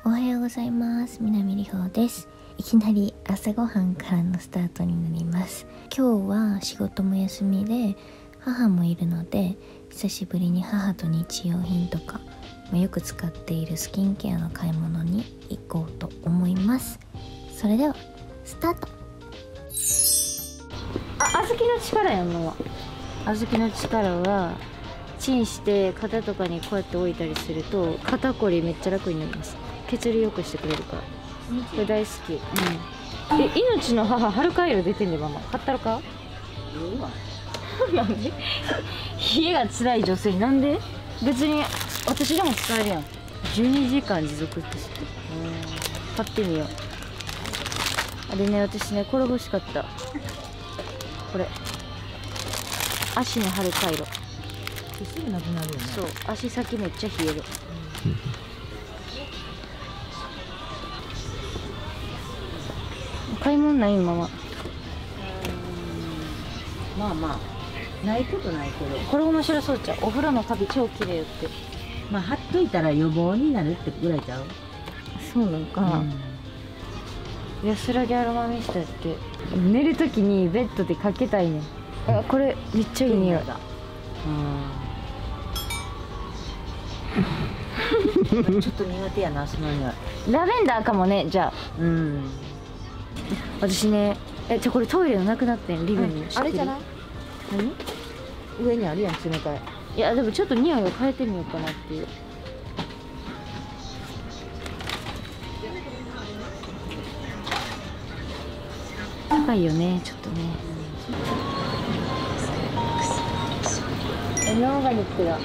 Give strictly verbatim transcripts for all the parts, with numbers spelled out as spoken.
おはようございます。南里穂です。いきなり朝ごはんからのスタートになります。今日は仕事も休みで母もいるので、久しぶりに母と日用品とか、まあ、よく使っているスキンケアの買い物に行こうと思います。それではスタート。あ、小豆の力やんのは小豆の力はチンして肩とかにこうやって置いたりすると肩こりめっちゃ楽になります。血流良くしてくれるから、これ大好き。うん。え、命の母ハルカイロ出てんでママ買ったろか。なんで冷えが辛い女性になんで。別に私でも使えるやん。じゅうにじかん持続って知ってる。買ってみよう。あれね、私ね、これ欲しかった。これ足のハルカイロ。 すぐなくなるよね。 そう、足先めっちゃ冷える。買い物ないまま。 まあまあないことないけど、 これ面白そうちゃう。お風呂のカビ超綺麗って。 まあ貼っといたら予防になるってぐらいちゃう。 そうなんかな。うん、安らぎアロマミストって寝るときにベッドでかけたいねん。あ、これめっちゃいい匂いだ。 ちょっと苦手やな、その匂い。 ラベンダーかもね。じゃあ、 うん。 私ね、え、じゃこれトイレのなくなってん、リビングに。 あれじゃない？何？上にあるやん、詰め替え。 いやでもちょっと匂いを変えてみようかなっていう。高いよね、ちょっとね。エノーガニックだ。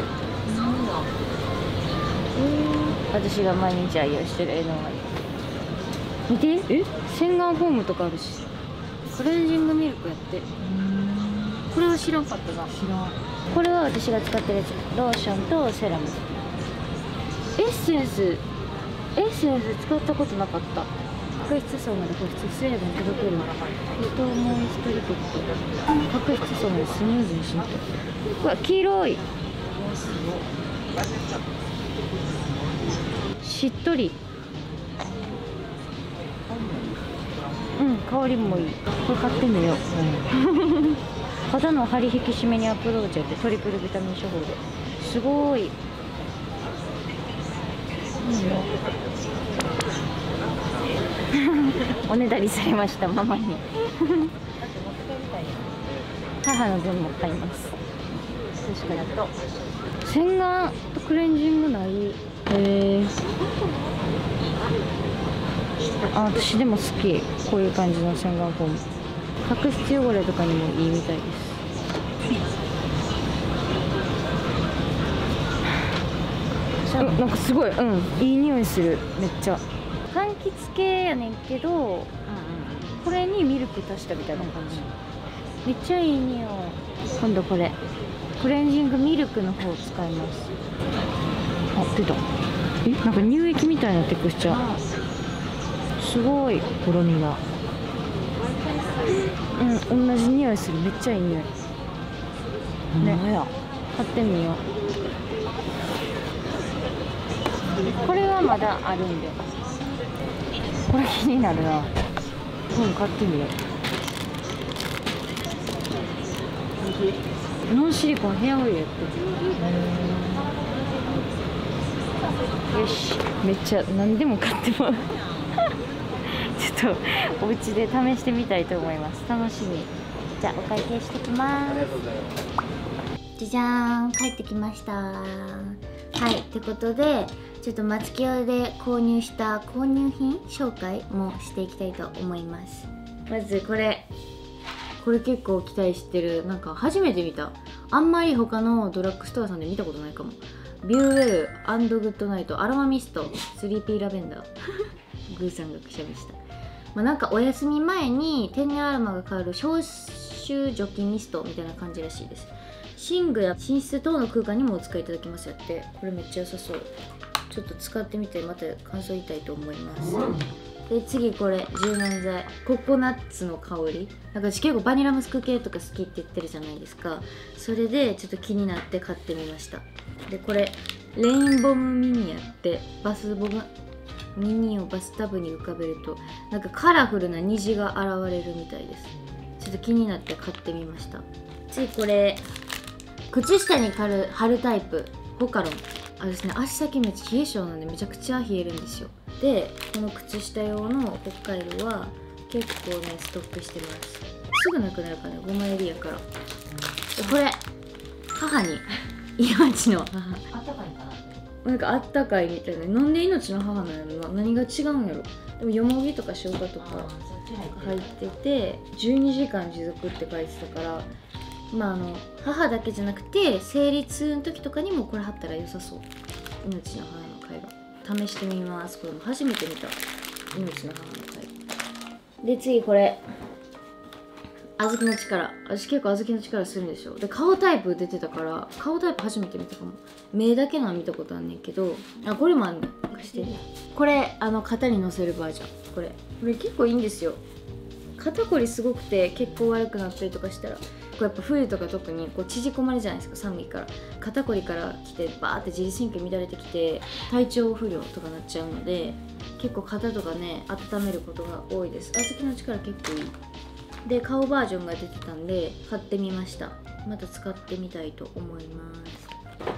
私が毎日愛用してるエノーガニック。見て、え、洗顔フォームとかあるし、クレンジングミルクやって。これは知らんかったな。 知らん。 これは私が使ってるやつ。ローションとセラム。エッセンスエッセンス使ったことなかった。角質層まで保湿、水分届けるリトモイストリケット。角質層までスムーズに浸透。うわ、黄色い。しっとり。うん、香りもいい。これ買ってみよう。うん、肌の張り引き締めにアプローチやってトリプルビタミン処方ですごい。いいよ。おねだりされました、ママに。母の分も買います。確かにと洗顔とクレンジングない。へえ。あ、私でも好き、こういう感じの洗顔フォーム。角質汚れとかにもいいみたいです。うん、なんかすごい、うん、いい匂いする。めっちゃ柑橘系やねんけど、うんうん、これにミルク足したみたいな感じ。めっちゃいい匂い。今度これクレンジングミルクの方を使います。あ、出た。え、なんか乳液みたいなテクスチャー。すごい。 ほろ苦。 うん、同じ匂いする。めっちゃいい匂い。ね、買ってみよう。これはまだあるんで。これ気になるな。うん、買ってみよう。ノンシリコンヘアオイルやってる。よし、めっちゃ何でも買ってもちょっとお家で試してみたいと思います。楽しみ。じゃあお会計してきます。じゃじゃーん、帰ってきました。はい、ってことでちょっと松清で購入した購入品紹介もしていきたいと思います。まずこれこれ結構期待してる。なんか初めて見た。あんまり他のドラッグストアさんで見たことないかも。ビューウェル&グッドナイトアロマミスト スリーピー ラベンダーグーさんがくしゃみした。まあ、なんかお休み前に天然アロマが香る消臭除菌ミストみたいな感じらしいです。寝具や寝室等の空間にもお使いいただけますやって。これめっちゃ良さそう。ちょっと使ってみてまた感想言いたいと思います。で次これ柔軟剤ココナッツの香り。なんか私結構バニラムスク系とか好きって言ってるじゃないですか。それでちょっと気になって買ってみました。でこれレインボムミニやってバスボム耳をバスタブに浮かべるとなんかカラフルな虹が現れるみたいです。ちょっと気になって買ってみました。次これ靴下に貼る貼るタイプボカロン。あですね、足先めっちゃ冷え性なんでめちゃくちゃ冷えるんですよ。でこの靴下用の北海道は結構ねストックしてます。すぐなくなるからね、ごまい入りやから。でこれ母に命の母、 あったかいかな。 なんかあったかいみたいな。なんで命の母なんやろな、何が違うんやろ。でもよもぎとか生姜とか入っててじゅうにじかん持続って書いてたから、まああの母だけじゃなくて生理痛の時とかにもこれ貼ったら良さそう。命の母の回路試してみます。これも初めて見た命の母の回路で、次これ小豆の力。私結構小豆の力するんでしょ。で顔タイプ出てたから顔タイプ初めて見たかも。目だけのは見たことあんねんけど、あこれもあんねん。貸して。これあの肩にのせるバージョン。これこれ結構いいんですよ。肩こりすごくて結構悪くなったりとかしたら、こうやっぱ冬とか特にこう縮こまれじゃないですか、寒いから。肩こりから来てバーって自律神経乱れてきて体調不良とかなっちゃうので、結構肩とかね温めることが多いです。小豆の力結構いい。で顔バージョンが出てたんで買ってみました。また使ってみたいと思います。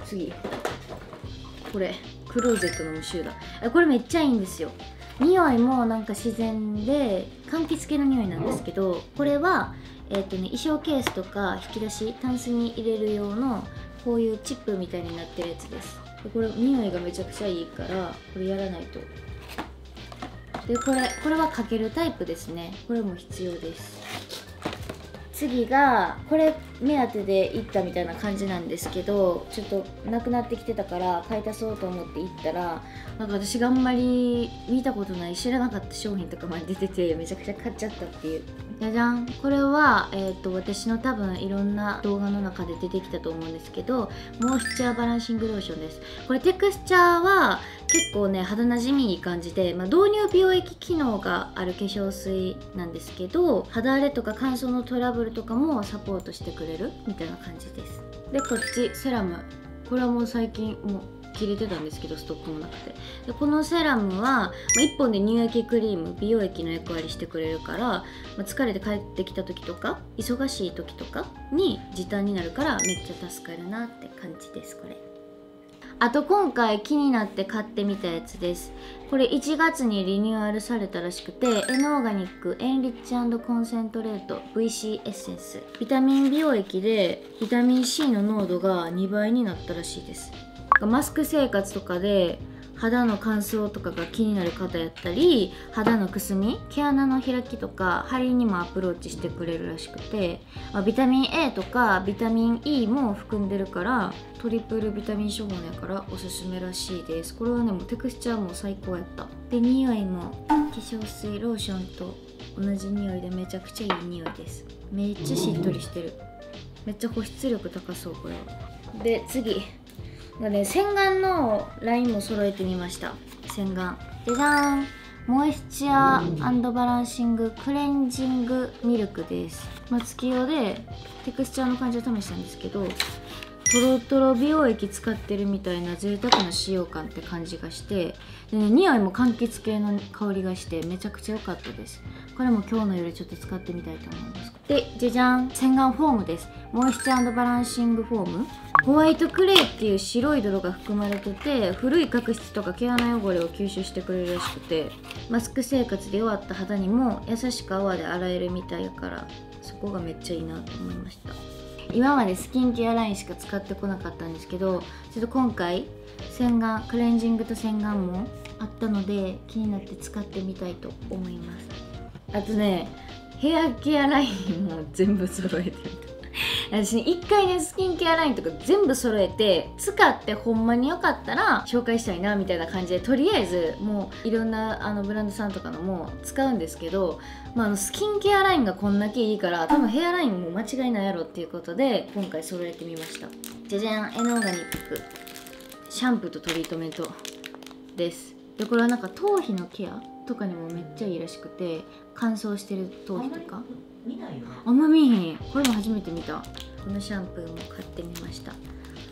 次これクローゼットの無臭だ。これめっちゃいいんですよ。匂いもなんか自然で柑橘系の匂いなんですけど、これはえっとね衣装ケースとか引き出しタンスに入れる用のこういうチップみたいになってるやつです。でこれ匂いがめちゃくちゃいいからこれやらないと。でこれこれはかけるタイプですね。これも必要です。次がこれ目当てで行ったみたいな感じなんですけど、ちょっとなくなってきてたから買い足そうと思って行ったら、なんか私があんまり見たことない知らなかった商品とかまで出ててめちゃくちゃ買っちゃったっていう。じゃじゃん。これは、えー、と私の多分いろんな動画の中で出てきたと思うんですけど、モイスチャーバランシングローションです。これテクスチャーは結構ね肌なじみいい感じで、まあ、導入美容液機能がある化粧水なんですけど、肌荒れとか乾燥のトラブルとかもサポートしてくれるみたいな感じです。でこっちセラム。これはもう最近もう切れてたんですけどストックもなくて、でこのセラムは、まあ、いっぽんで乳液クリーム美容液の役割してくれるから、まあ、疲れて帰ってきた時とか忙しい時とかに時短になるからめっちゃ助かるなって感じです。これあと今回気になって買ってみたやつです。これいちがつにリニューアルされたらしくて、エノオーガニックエンリッチ&コンセントレート ブイシー エッセンスビタミン美容液でビタミン シー の濃度がにばいになったらしいです。マスク生活とかで肌の乾燥とかが気になる方やったり、肌のくすみ毛穴の開きとか張りにもアプローチしてくれるらしくて、まあ、ビタミン エー とかビタミン イー も含んでるからトリプルビタミン処方やからおすすめらしいです。これはねもうテクスチャーも最高やった。で匂いも化粧水ローションと同じ匂いでめちゃくちゃいい匂いです。めっちゃしっとりしてる。めっちゃ保湿力高そうこれは。で次がね、洗顔のラインも揃えてみました。洗顔じゃじゃーん。モイスチャー&バランシングクレンジングミルクです。まあ、月用でテクスチャーの感じを試したんですけど、トロトロ美容液使ってるみたいな贅沢な使用感って感じがして、で、ね、匂いも柑橘系の香りがしてめちゃくちゃ良かったです。これも今日の夜ちょっと使ってみたいと思います。でじゃじゃん。洗顔フォームです。モイスチャー&バランシングフォーム。ホワイトクレイっていう白い泥が含まれてて、古い角質とか毛穴汚れを吸収してくれるらしくて、マスク生活で弱った肌にも優しく泡で洗えるみたいやから、そこがめっちゃいいなと思いました。今までスキンケアラインしか使ってこなかったんですけど、ちょっと今回洗顔クレンジングと洗顔もあったので気になって使ってみたいと思います。あとね、ヘアケアラインも全部揃えてみた。私ね、一回ねスキンケアラインとか全部揃えて使ってほんまによかったら紹介したいなみたいな感じで、とりあえずもういろんなあのブランドさんとかのも使うんですけど、まあ、あのスキンケアラインがこんだけいいから多分ヘアラインも間違いないやろっていうことで今回揃えてみました。じゃじゃん。エノオーガニックシャンプーとトリートメントです。でこれはなんか頭皮のケアとかにもめっちゃいいらしくて、乾燥してる頭皮とか見ないよね。 あんま見えへん。これも初めて見た。このシャンプーも買ってみました。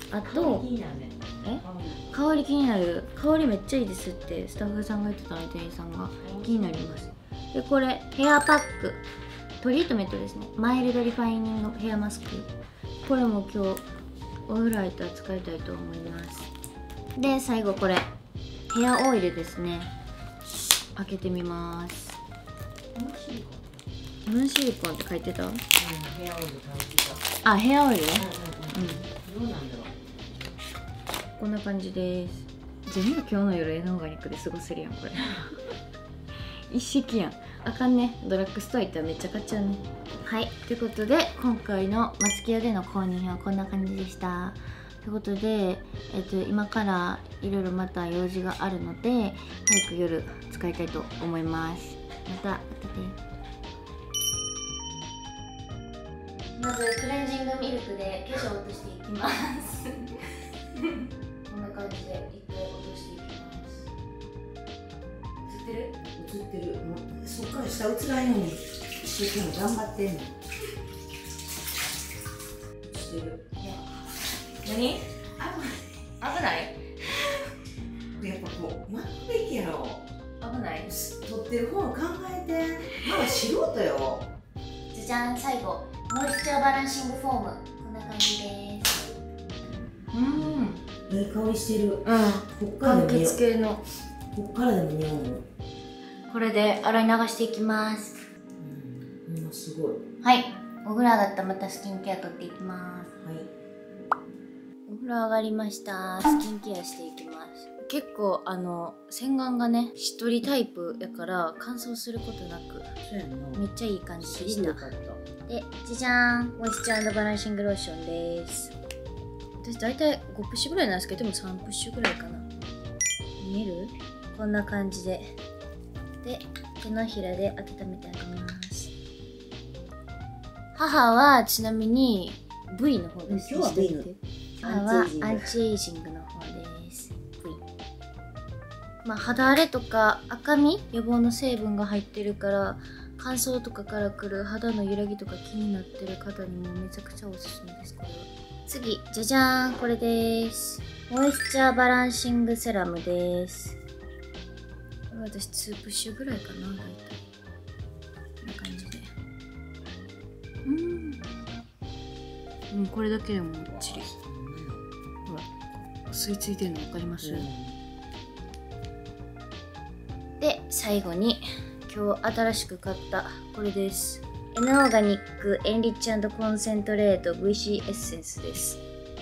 あと気になるね。 え香り気になる。香りめっちゃいいですってスタッフさんが言ってたので、店員さんが気になります。でこれヘアパックトリートメントですね。マイルドリファイニングヘアマスク、これも今日お風呂入ったら使いたいと思います。で最後これヘアオイルですね。開けてみます。ヘブンシリコンって書いてた。 うん、ヘアオイル買ってあ、ヘアオイルね。 た。うん、どうなんだろう。 こんな感じです。全部今日の夜エナオーガニックで過ごせるやんこれ一式やん。あかんね。ドラッグストア行ったらめっちゃ買っちゃうね。はいということで今回の松木屋での購入品はこんな感じでした。ということで、えっと、今からいろいろまた用事があるので早く夜使いたいと思います。また後で。まずクレンジングミルクで化粧を落としていきますこんな感じで一回落としていきます。映ってる？ 映ってる。もうそっから下映らんように一生懸命頑張ってんの。してる。 いや何？危ないやっぱこう巻くべきやろ。 危ない。 撮ってる方を考えて。まだ素人よ。 じゃじゃん、最後モイスチャーバランシングフォーム、こんな感じです。うん、 いい香りしてる。うん、こっから柑でも橘系のこっからでも匂うの。 これで洗い流していきます。 うん、うん、すごい。 はい、お風呂上がったらまたスキンケア取っていきます。 はい。 お風呂上がりました。スキンケアしていきます。結構あの洗顔がねしっとりタイプやから乾燥することなくそうやんな。 めっちゃいい感じでした。 よかった。 で、じゃじゃーん、モイスチャー&バランシングローションです。私大体ごプッシュぐらいなんですけど、でもさんプッシュぐらいかな。見える？こんな感じで。で、手のひらで温めてあげます。母はちなみに V の方です。 今日は V の母はアンチエイジングの方です。V。まあ肌荒れとか赤み予防の成分が入ってるから乾燥とかからくる肌の揺らぎとか気になってる方にもめちゃくちゃおすすめです。これは次じゃじゃーん、これです。モイスチャーバランシングセラムです。これ私にプッシュぐらいかな、大体こんな感じで。うんうん、これだけでももっちり。ほら吸い付いてるの分かります？うん、で最後に今日新しく買ったこれです。エナオーガニックエンリッチ&コンセントレート ブイシー エッセンスです。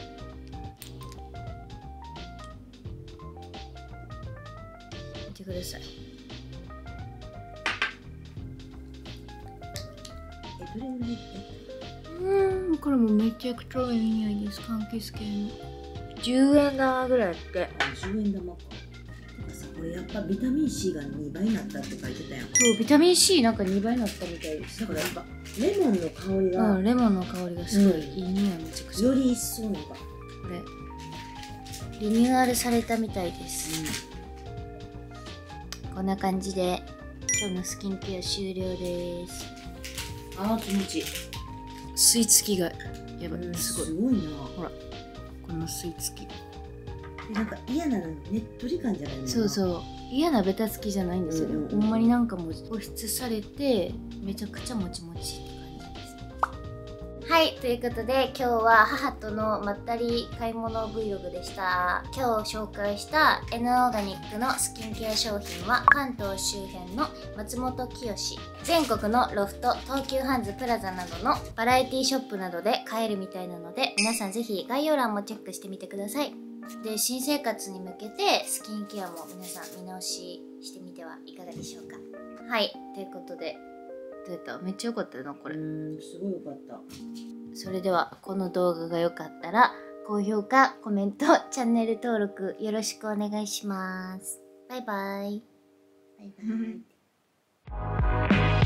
見てください。 え、どれぐらい？ うーん、これもめちゃくちゃいい匂いです。柑橘系のじゅうえん玉ぐらいあって。 じゅうえん玉か。これやっぱビタミン C がにばいになったって書いてたやん。 そう、ビタミン C なんかにばいになったみたいです。 だからやっぱレモンの香りが、 うん、レモンの香りがすごいいい匂い、めちゃくちゃ。 より一層なんかこれリニューアルされたみたいです。うん、こんな感じで今日のスキンケア終了です。 ああ、気持ちいい。 吸い付きがやばい、すごい。 すごいな。 ほら、この吸い付き。 なんか嫌なのねっとり感じゃないの。 そうそう、嫌なベタつきじゃないんですよ。うんうんうん、ほんまになんかもう保湿されてめちゃくちゃもちもちって感じです。はい、ということで今日は母とのまったり買い物 Vlog でした。今日紹介したエナオーガニックのスキンケア商品は関東周辺の松本清、全国のロフト、東急ハンズプラザなどのバラエティショップなどで買えるみたいなので、皆さんぜひ概要欄もチェックしてみてください。で、新生活に向けてスキンケアも皆さん見直ししてみてはいかがでしょうか。はい、ということでどうやった？めっちゃ良かったよなこれ。 うん、すごい良かった。 それではこの動画が良かったら高評価、コメント、チャンネル登録よろしくお願いします。バイバイ。バイバイ。